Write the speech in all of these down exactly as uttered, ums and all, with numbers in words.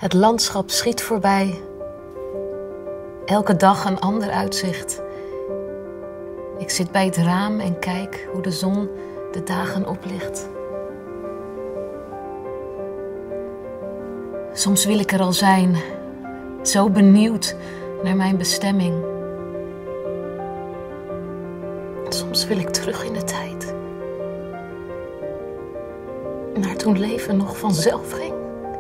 Het landschap schiet voorbij. Elke dag een ander uitzicht. Ik zit bij het raam en kijk hoe de zon de dagen oplicht. Soms wil ik er al zijn, zo benieuwd naar mijn bestemming. Soms wil ik terug in de tijd. Naar toen leven nog vanzelf ging.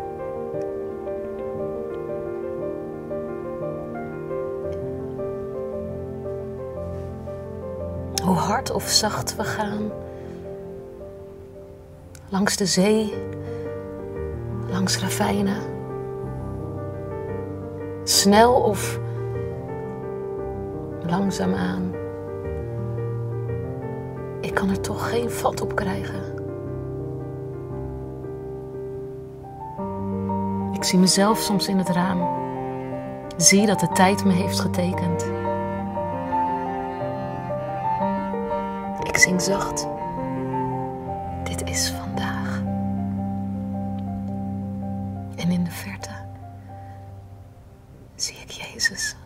Hoe hard of zacht we gaan. Langs de zee, langs ravijnen. Snel of langzaamaan. Ik kan er toch geen vat op krijgen. Ik zie mezelf soms in het raam. Zie dat de tijd me heeft getekend. Ik zing zacht. Dit is vandaag. En in de verte zie ik Jezus.